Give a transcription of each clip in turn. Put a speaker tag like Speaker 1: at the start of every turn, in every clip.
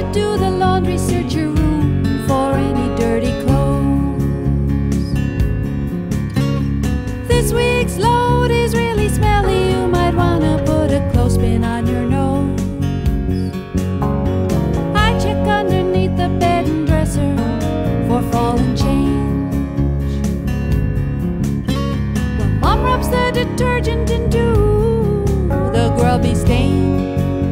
Speaker 1: do the laundry, search your room for any dirty clothes. This week's load is really smelly, you might wanna put a clothespin on your nose. I check underneath the bed and dresser for fallen change. Well, Mom rubs the detergent into the grubby stains.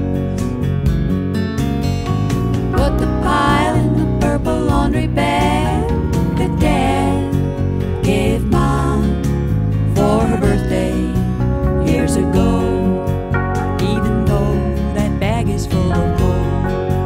Speaker 1: Put the pile in the purple laundry bag that Dad gave Mom for her birthday years ago. Even though that bag is full of gold,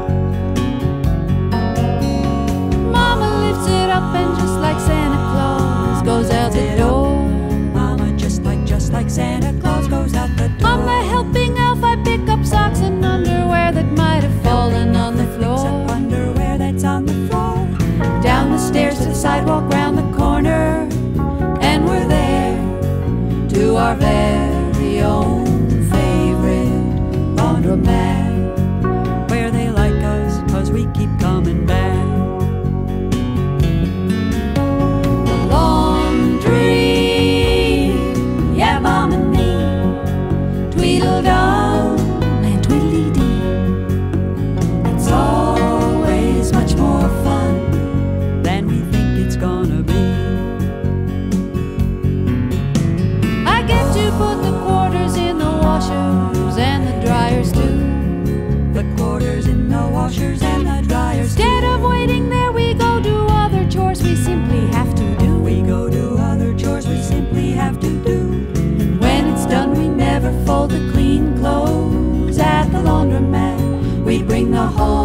Speaker 1: Mama lifts it up and just like Santa Claus goes out the door. Mama just like Santa Claus goes out the door. On the helping elf I pick up socks and underwear that might have fallen on the floor. Underwear that's on the floor. Down the stairs to the sidewalk, round the corner, and we're there to our very own favorite laundromat, where they like us 'cause we keep coming back. The laundry, yeah, Mom and me, Tweedledum and Tweedledee. It's always much more fun than we think it's gonna be. I get to put the quarters in the washers and the dryers too. The quarters in the washers and the dryers too. Instead of waiting there, we go do other chores we simply have to do. We go do other chores we simply have to do. And when it's done, we never fold the clean clothes at the laundromat. We bring the whole